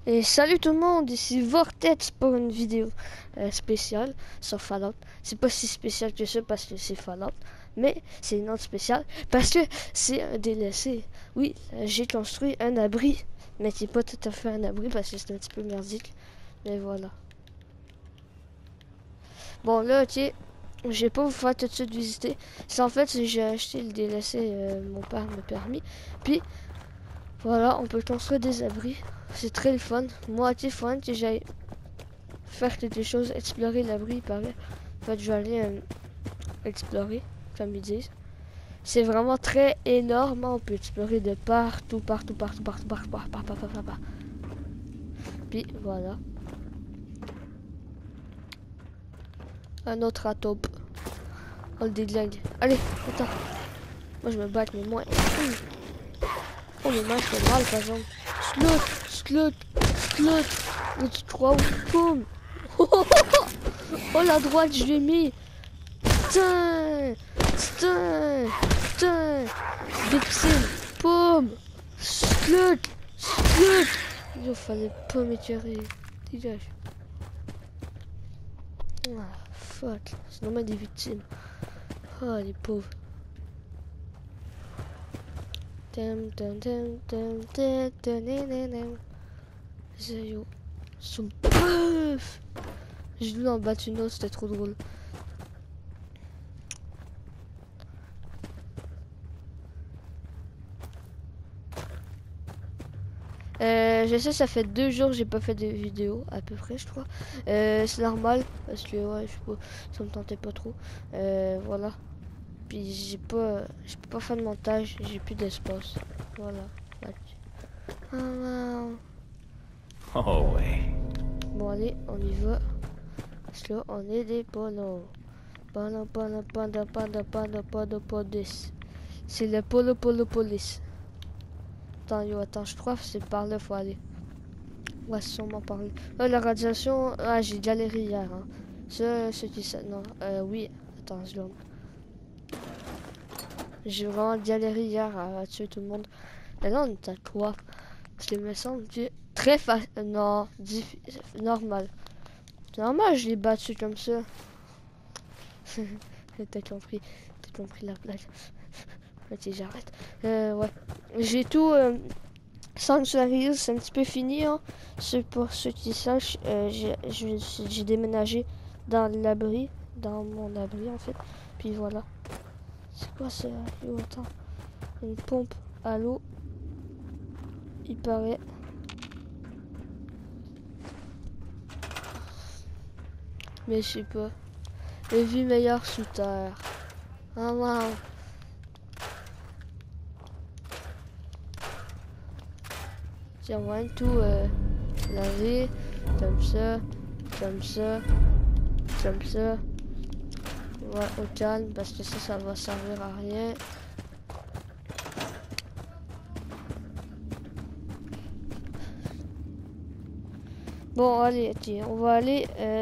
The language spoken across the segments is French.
Et salut tout le monde, ici Vortex pour une vidéo spéciale sur Fallout. C'est pas si spécial que ça parce que c'est Fallout, mais c'est une note spéciale parce que c'est un DLC. Oui, j'ai construit un abri, mais c'est pas tout à fait un abri parce que c'est un petit peu merdique. Mais voilà. Bon là, ok, je vais pas vous faire tout de suite visiter. C'est en fait, j'ai acheté le DLC, mon père m'a permis. Puis voilà, on peut construire des abris. C'est très le fun. Moi, c'est fun que j'aille faire quelque chose, explorer l'abri, il paraît. En fait, je vais aller explorer, comme ils disent. C'est vraiment très énorme. On peut explorer de partout, partout, partout, partout, partout, partout, partout, partout, partout. Puis voilà. Un autre atop. On le déglingue. Allez, attends. Moi, je me bats, mais moi. Oh, mais moi, je fais mal, par exemple. Slot, slot, slot. Mais tu crois où? Boum. Oh, la droite, je l'ai mis. Putain, putain, putain. Bixin, pomme. Slot, slot. Il fallait pas m'étirer. Dégage. Ah, fuck. C'est normal des victimes. Oh, les pauvres. Zéro. Son bœuf. J'ai vu dans le bâtiment, c'était trop drôle. Je sais, ça fait 2 jours que j'ai pas fait de vidéo, à peu près, je crois. C'est normal, parce que ouais, je sais pas, ça me tentait pas trop. Voilà. Puis je peux pas faire de montage, j'ai plus d'espace. Voilà. Oh ouais. Bon allez, on y va. Parce que là, on est des polos. Podis. C'est le polo police. Attends, je crois que c'est par là faut aller. Ouais, c'est sûrement par là. La radiation, j'ai galéré hier. Hein. Ça, ce qui ça, non, oui. Attends, je l'ai. J'ai vraiment galéré hier à tuer tout le monde. Et là, on est à quoi? Parce que me semble que très facile. Non, normal. C'est normal, je l'ai battu comme ça. T'as compris la blague. Ok, j'arrête. Ouais. J'ai tout. Sanctuary, c'est un petit peu fini. Hein. Pour ceux qui sachent, j'ai déménagé dans l'abri. Dans mon abri, en fait. Puis voilà. C'est quoi ça? Yo, attends. Une pompe à l'eau. Il paraît. Mais je sais pas. Les vues meilleures sous terre. Ah, wow. Tiens, on va tout laver. Comme ça. Comme ça. Comme ça. Ouais, au calme. Parce que ça va servir à rien. Bon, allez, tiens, on va aller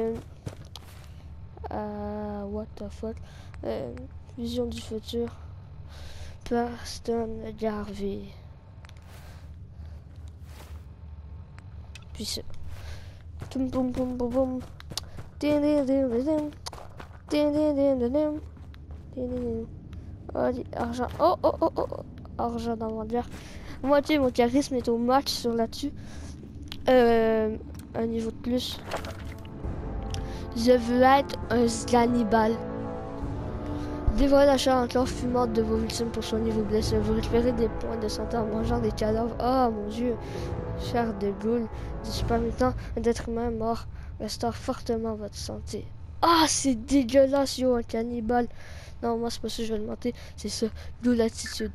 à what the fuck, vision du futur, Preston Garvey. Puis ça. Toum boum boum boum boum. Allez, argent. Oh oh oh oh. Argent d'inventaire. Moi, tu sais, mon charisme est au max sur là-dessus. Un niveau de plus. Je veux être un cannibale. Dévorez la chair encore fumante de vos victimes pour soigner vos blessures. Vous récupérez des points de santé en mangeant des cadavres. Oh mon dieu. Chair de goule. Du permettant d'être humain mort restaure fortement votre santé. Ah, c'est dégueulasse, yo, un cannibale. Non, moi, c'est pas ça que je vais demander. C'est ça. D'où l'attitude.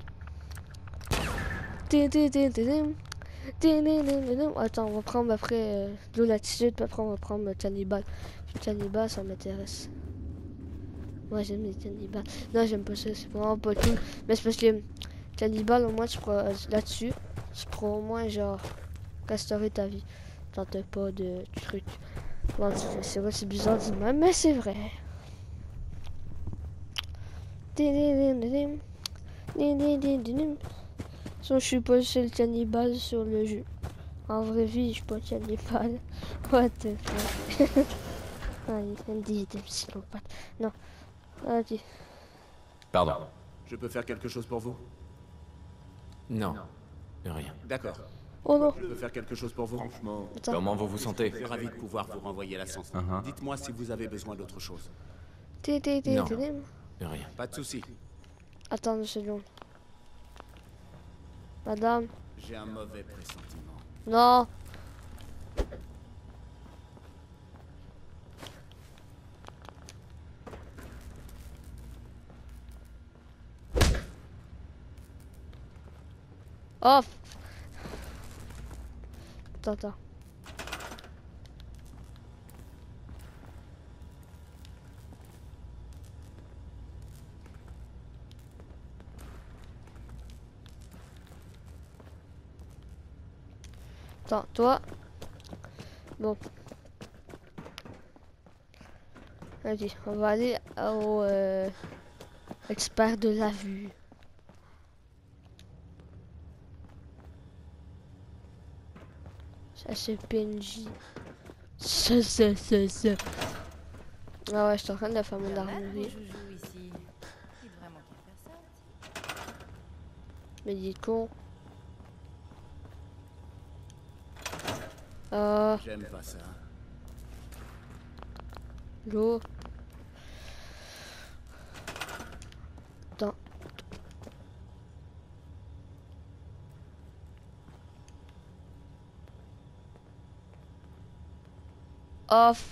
Attends, on va prendre après de l'attitude, puis après on va prendre le cannibale. Le cannibale, ça m'intéresse. Moi j'aime les cannibales. Non, j'aime pas ça, c'est vraiment pas tout. Mais c'est parce que cannibale, au moins tu pourras là-dessus, tu pourras au moins genre restaurer ta vie. T'as pas de trucs. Bon, c'est vrai, c'est bizarre du même, mais c'est vrai. Sinon, je suis pas le seul cannibale sur le jeu. En vraie vie, je pointe des balles. What the fuck. Ah, il me dit des psychopathes. Non. Vas-y. Pardon. Je peux faire quelque chose pour vous? Non. Rien. D'accord. Oh non. Je peux faire quelque chose pour vous? Franchement, Attends. Comment vous vous sentez? je suis ravi de pouvoir vous renvoyer l'ascenseur. Dites-moi si vous avez besoin d'autre chose. Non. Rien. Pas de souci. Attends une seconde. Madame. J'ai un mauvais pressentiment. Non. Off. Attends. Attends, toi. Bon. Vas-y, on va aller au expert de la vue. Ça c'est PNJ. Ça. Ah ouais, je suis en train de faire mon armurerie. Mais il est con. J'aime pas ça. L'eau. Attends. Off.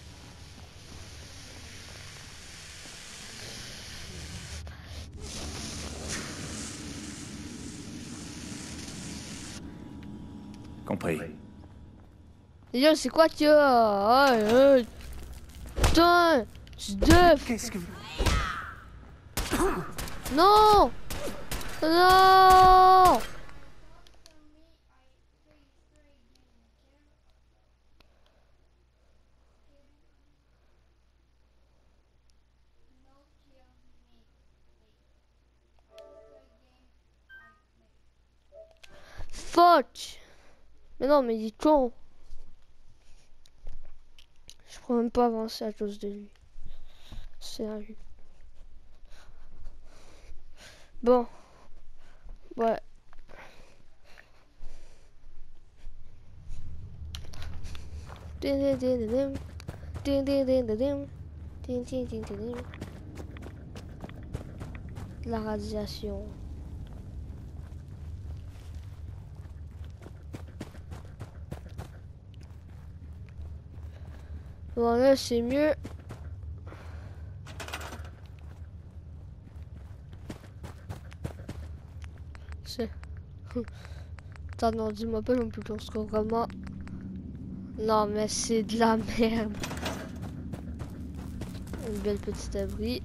Compris. Yo, c'est quoi que putain, c'est deux. Qu'est-ce que... Non. Non. Fuck. Mais non, mais il est con. Je pourrais même pas avancer à cause de lui. Sérieux. Bon. Ouais. La radiation. Bon là c'est mieux. C'est... Attends, non, dis-moi pas non plus qu'on se vraiment... Non mais c'est de la merde. Une belle petite abri.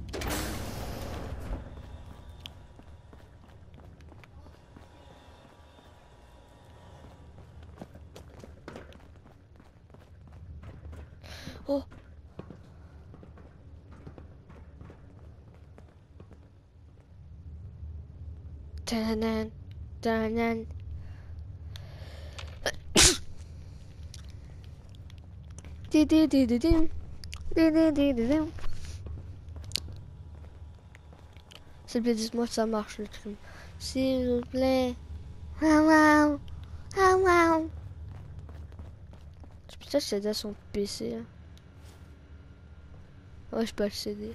Oh. Tanan, tanan. S'il vous plaît, dites-moi que ça marche le truc. S'il vous plaît. Waouh, waouh. Je peux accéder à son PC. Hein. Ouais, je peux accéder.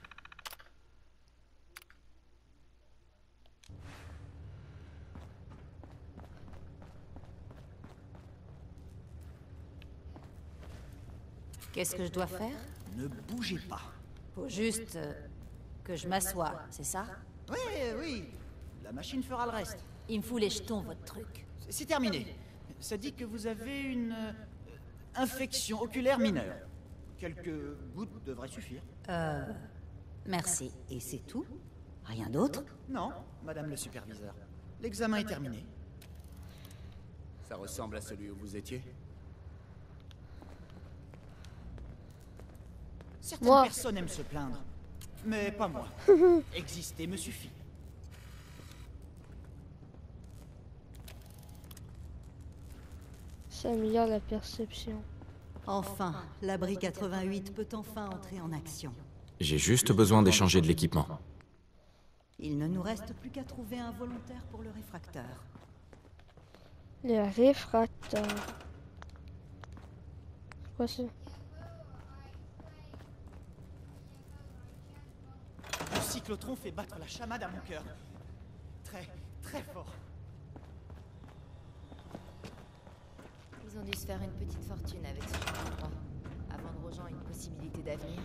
Qu'est-ce que je dois faire? Ne bougez pas. Faut juste que je m'assoie, c'est ça? Oui, oui. La machine fera le reste. Il me fout les jetons, votre truc. C'est terminé. Ça dit que vous avez une infection oculaire mineure. Quelques gouttes devraient suffire. Merci. Et c'est tout? Rien d'autre? Non, madame le superviseur. L'examen est terminé. Ça ressemble à celui où vous étiez? Certaines Moi. personnes aiment se plaindre. Mais pas moi. Exister me suffit. Ça améliore la perception. Enfin, l'abri 88 peut enfin entrer en action. J'ai juste besoin d'échanger de l'équipement. Il ne nous reste plus qu'à trouver un volontaire pour le réfracteur. Le réfracteur. Quoi ça? Le cyclotron fait battre la chamade à mon cœur. Très, très fort. Ils ont dû se faire une petite fortune avec ce genre d'endroit, à vendre aux gens une possibilité d'avenir.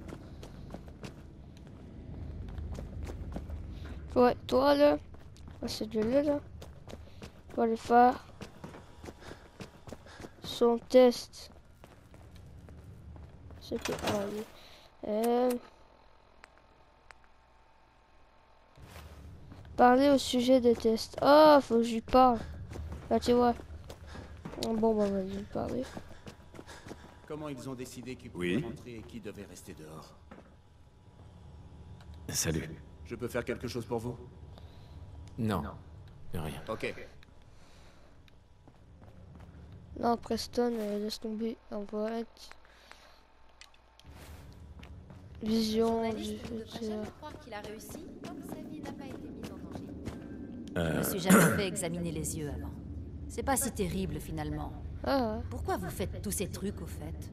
Ouais, toi là, c'est de là, on va aller faire son test. C'était parler au sujet des tests. Ah, faut que je lui parle. Là, tu vois. Bon, bah, on va lui parler. Comment ils ont décidé qui Oui. pouvait rentrer et qui devait rester dehors? Salut. Je peux faire quelque chose pour vous? Non. Rien. Ok. Non, Preston, laisse tomber. On va être... Vision, Journaliste ne devrait jamais croire qu'il a réussi tant que sa vie n'a pas été mise en danger. Je me suis jamais fait examiner les yeux avant. C'est pas si terrible finalement. Ah, Pourquoi vous faites tous ces trucs au fait?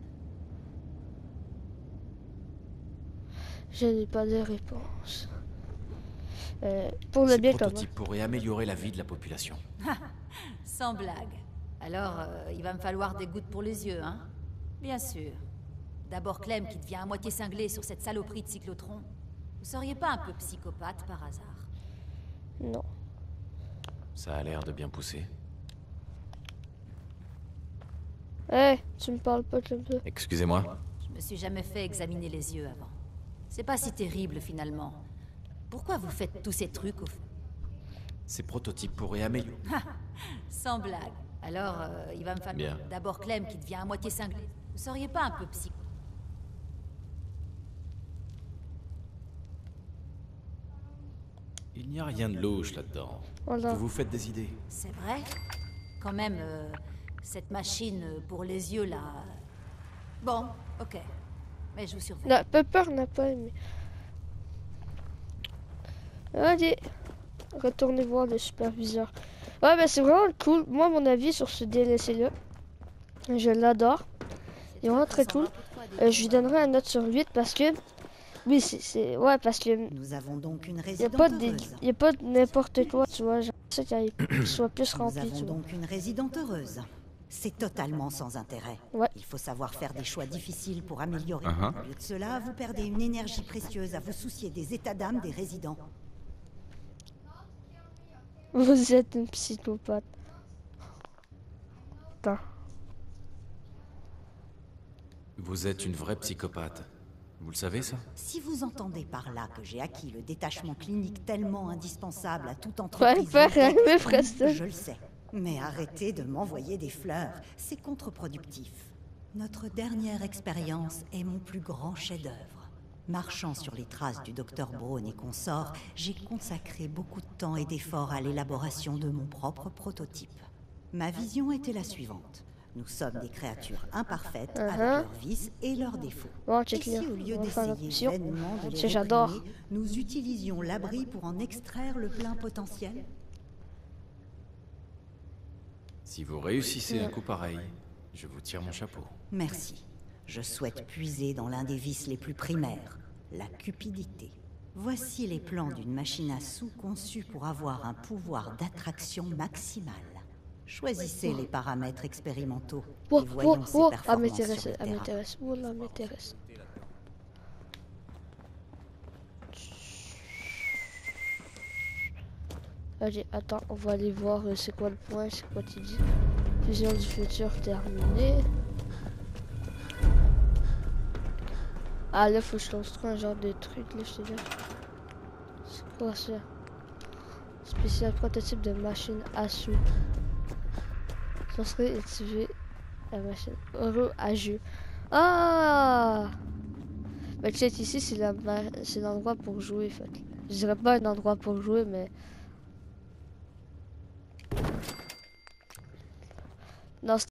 je n'ai pas de réponse. Pour le bien Ce comme prototype pourrait améliorer la vie de la population. Sans blague. Alors, il va me falloir des gouttes pour les yeux, hein? Bien sûr. D'abord Clem qui devient à moitié cinglé sur cette saloperie de cyclotron. Vous seriez pas un peu psychopathe par hasard? Non. Ça a l'air de bien pousser. Eh, tu me parles pas comme ça. Excusez-moi. Je me suis jamais fait examiner les yeux avant. C'est pas si terrible finalement. Pourquoi vous faites tous ces trucs au fait? Ces prototypes pourraient améliorer. Sans blague. Alors, il va me falloir Bien. d'abord Clem qui devient à moitié cinglé. Vous seriez pas un peu psycho? Il n'y a rien de louche là-dedans. Voilà. Vous vous faites des idées. C'est vrai? Quand même, cette machine pour les yeux là... Bon, ok. Mais je vous surveille. Non, Pepper n'a pas aimé. Allez, retournez voir le superviseur. Ouais, bah c'est vraiment cool. Moi, mon avis sur ce DLC-là, je l'adore. Il est vraiment très cool. Je lui donnerai un note sur 8 parce que... Oui, c'est... Ouais, parce que... Nous avons donc une Il n'y a résidente pas heureuse. y a pas de n'importe quoi, tu vois. Genre, ça qu'il soit plus Nous rempli, avons tu vois. donc une résidente heureuse. C'est totalement sans intérêt. Ouais. Il faut savoir faire des choix difficiles pour améliorer. Uh-huh. Au lieu de cela, vous perdez une énergie précieuse à vous soucier des états d'âme des résidents. Vous êtes une psychopathe. Putain. Vous êtes une vraie psychopathe. Vous le savez, ça? Si vous entendez par là que j'ai acquis le détachement clinique tellement indispensable à toute Ouais, entreprise, pareil, mais oui, Preston. je le sais. Mais arrêtez de m'envoyer des fleurs, c'est contre-productif. Notre dernière expérience est mon plus grand chef-d'œuvre. Marchant sur les traces du docteur Braun et consorts, j'ai consacré beaucoup de temps et d'efforts à l'élaboration de mon propre prototype. Ma vision était la suivante. Nous sommes des créatures imparfaites avec leurs vices et leurs défauts. Bon, Et check si là. au lieu On va faire d'essayer l'option. vainement de les Ça, j'adore. réprimer, nous utilisions l'abri pour en extraire le plein potentiel? Si vous réussissez un coup pareil, je vous tire mon chapeau. Merci. Je souhaite puiser dans l'un des vices les plus primaires, la cupidité. Voici les plans d'une machine à sous conçue pour avoir un pouvoir d'attraction maximal. Choisissez les paramètres expérimentaux Oh, et voyons ses ah, performances m'intéresse, sur le elle terrain. m'intéresse. Oh là, m'intéresse. Allez, attends, on va aller voir c'est quoi le point, c'est quoi tu dis. Fusion du futur terminée. Ah là, faut que je construise un genre de truc, là, je te dis. C'est quoi ça? Spécial prototype de machine à sous. Ça serait activer la machine euro à jeu. Ah! Mais tu sais, ici, c'est l'endroit pour jouer, en fait. Je dirais pas un endroit pour jouer, mais... Non,